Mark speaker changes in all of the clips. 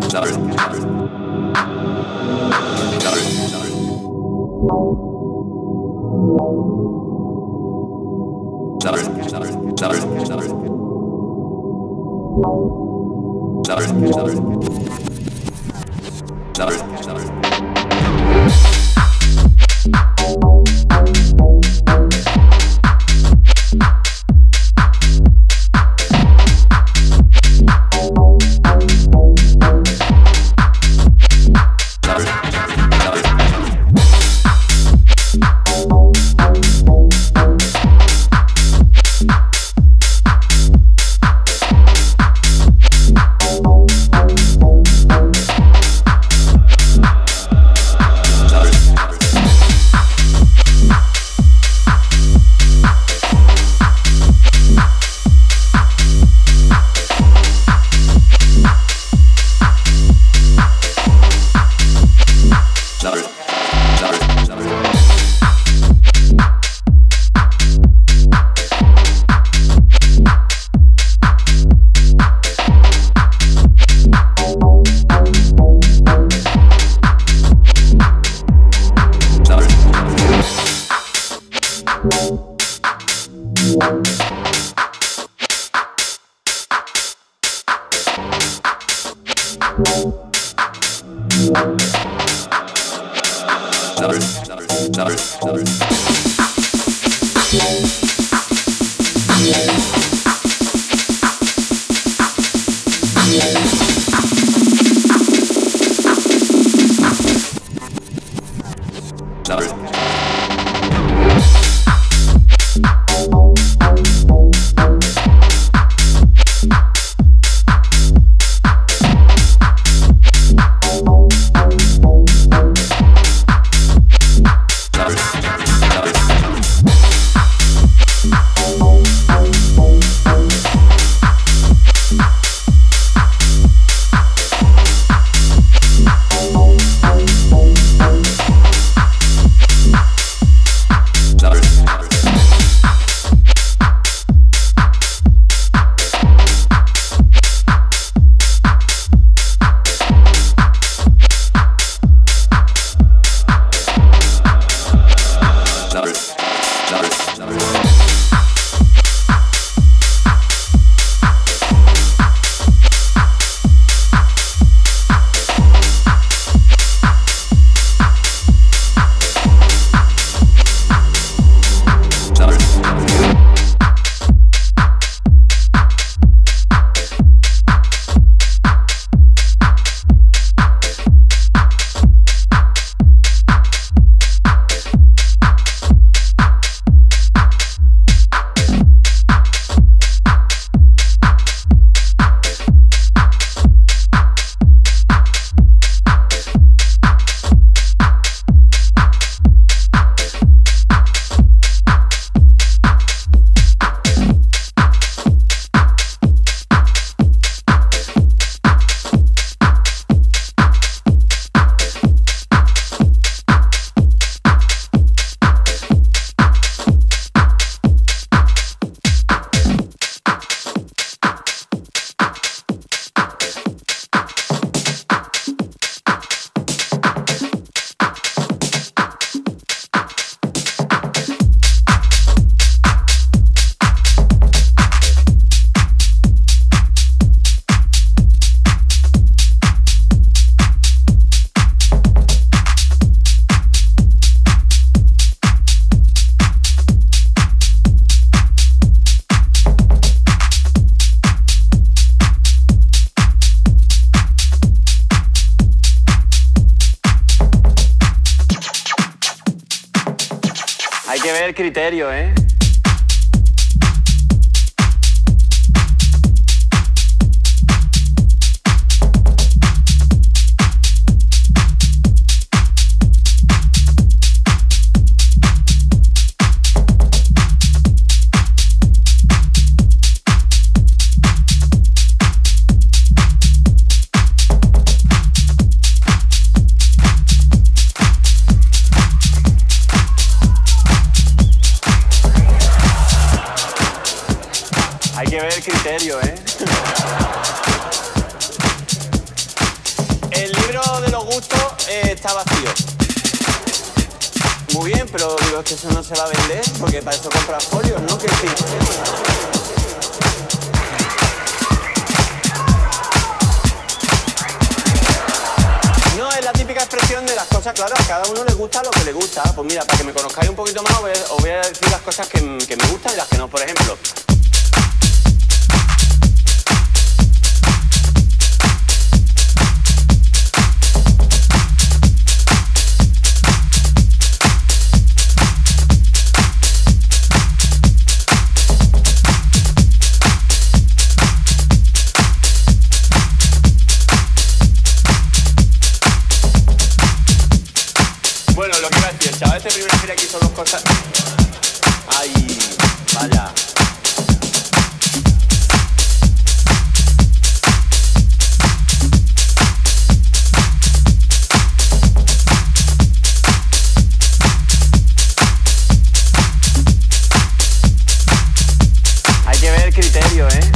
Speaker 1: Hay que ver criterio, ¿eh? Hay que ver criterio, ¿eh? justo está vacío. Muy bien, pero digo, es que eso no se va a vender, porque para eso compras folios, ¿no? Que sí. No, es la típica expresión de las cosas, claro, a cada uno le gusta lo que le gusta. Pues mira, para que me conozcáis un poquito más, os voy a decir las cosas que me gustan y las que no. Por ejemplo, el chaval este primero que hizo dos cosas. Ay, vaya. Hay que ver el criterio, ¿eh?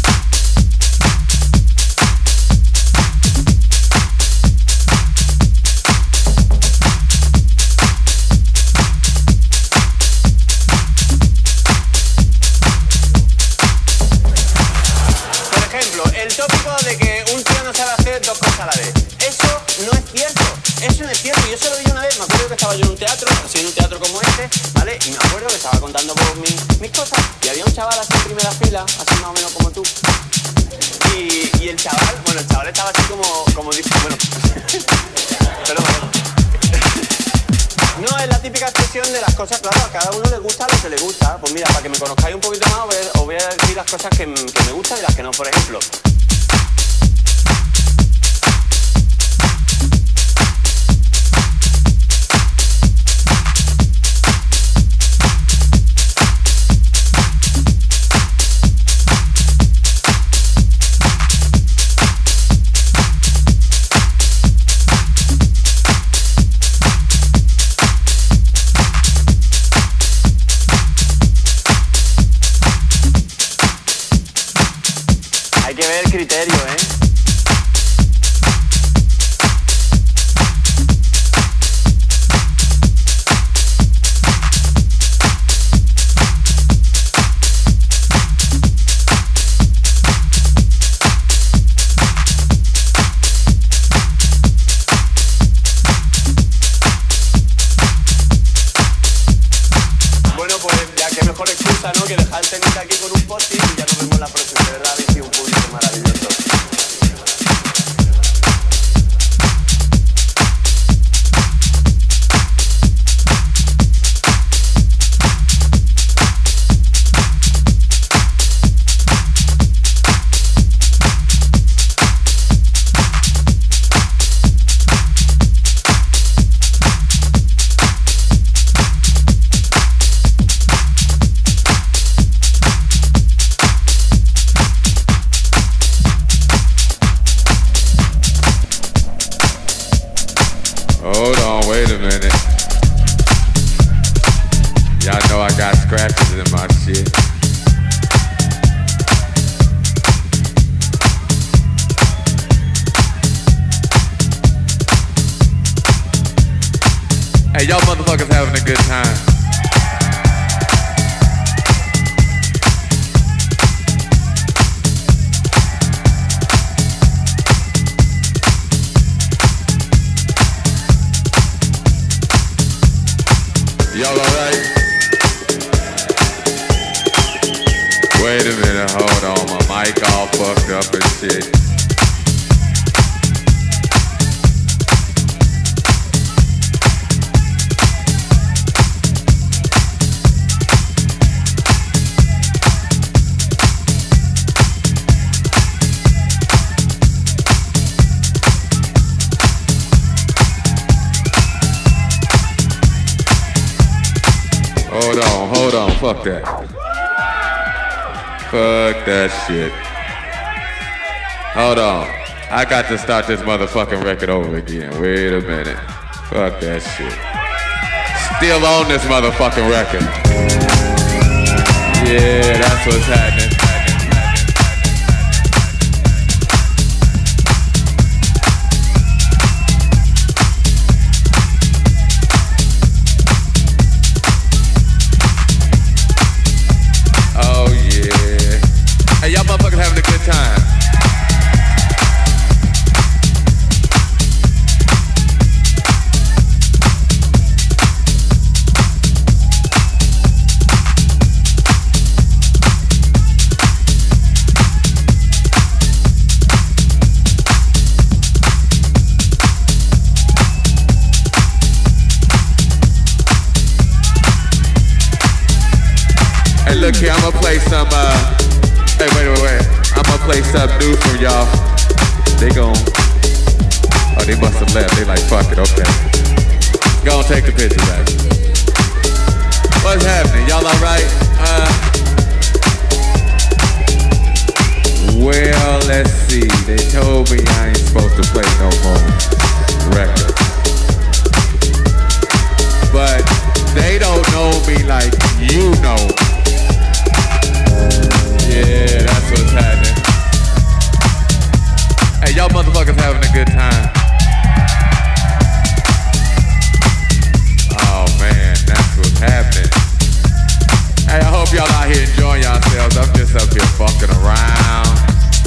Speaker 1: El tópico de que un tío no sabe hacer dos cosas a la vez. Eso no es cierto. Eso no es cierto. Yo se lo vi una vez. Me acuerdo que estaba yo en un teatro, así en un teatro como este, ¿vale? Y me acuerdo que estaba contando por mis cosas. Y había un chaval así en primera fila, así más o menos como tú. Y el chaval, bueno, el chaval estaba así como dice, bueno. Pero bueno. No, es la típica expresión de las cosas, claro, a cada uno le gusta lo que le gusta. Pues mira, para que me conozcáis un poquito más, os voy a decir las cosas que me gustan y las que no. Por ejemplo, hay que ver el criterio, ¿eh? Bueno, pues ya que mejor excusa, ¿no? Que dejar el técnico aquí con un post-it y ya nos vemos la próxima. De verdad, habéis sido un público maravilloso.
Speaker 2: Hold on, wait a minute. Y'all know I got scratches in my shit. Hey, y'all motherfuckers having a good time. Y'all alright? Wait a minute, hold on, my mic all fucked up and shit. Hold on, fuck that. Fuck that shit. Hold on. I got to start this motherfucking record over again. Wait a minute. Fuck that shit. Still on this motherfucking record. Yeah, that's what's happening. Here, I'm gonna play some, hey, wait. I'm gonna play some new from y'all. They gon', oh, they must have left. They like, fuck it, okay. Go and take the picture back. What's happening? Y'all alright? Well, let's see. They told me I ain't supposed to play no more records. But they don't know me like you know. Yeah, that's what's happening. Hey, y'all motherfuckers having a good time. Oh man, that's what's happening. Hey, I hope y'all out here enjoying yourselves. I'm just up here fucking around.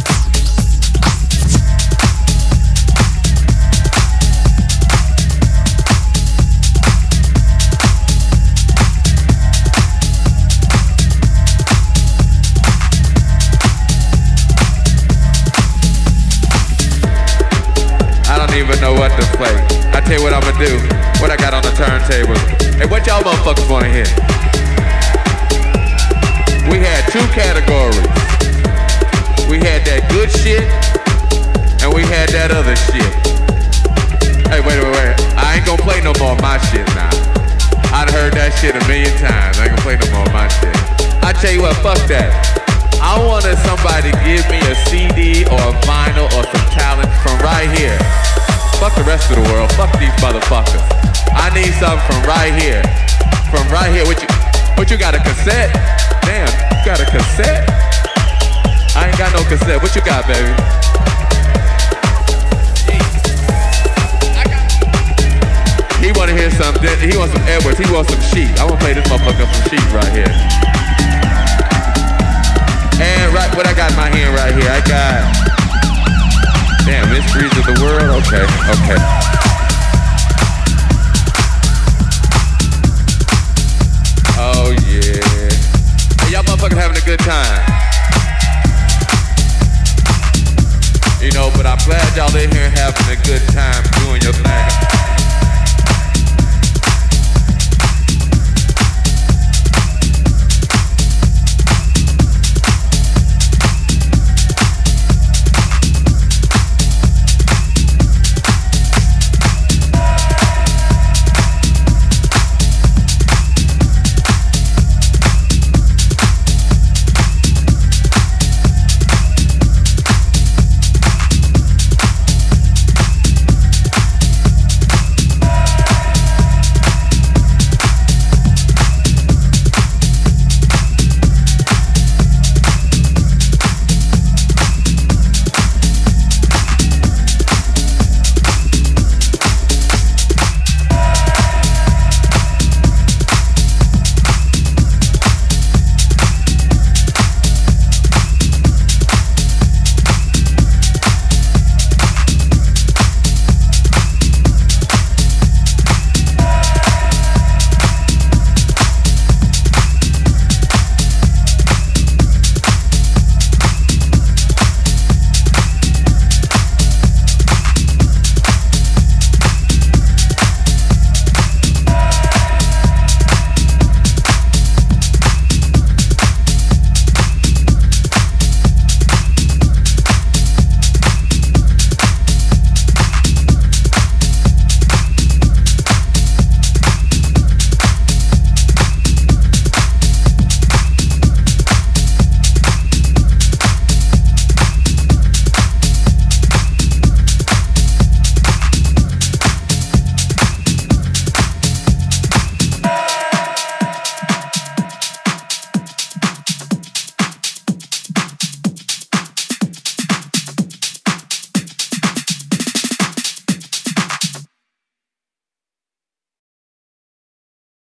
Speaker 2: Even know what to play. I tell you what I'ma do. What I got on the turntable. Hey, what y'all motherfuckers wanna hear? We had two categories. We had that good shit, and we had that other shit. Hey, wait. I ain't gonna play no more of my shit now. I'd heard that shit a million times. I ain't gonna play no more of my shit. I tell you what, fuck that. I wanted somebody to give me a CD or a vinyl or some talent from right here. Fuck the rest of the world. Fuck these motherfuckers. I need something from right here. From right here. What you got, a cassette? Damn, you got a cassette? I ain't got no cassette. What you got, baby? He wanna hear something. He wants some Edwards. He wants some Sheep. I wanna play this motherfucker some Sheep right here. And right, what I got in my hand right here, I got, damn, Mysteries of the World. Okay. Oh yeah. Hey, y'all motherfuckers having a good time. You know, but I'm glad y'all in here having a good time doing your thing.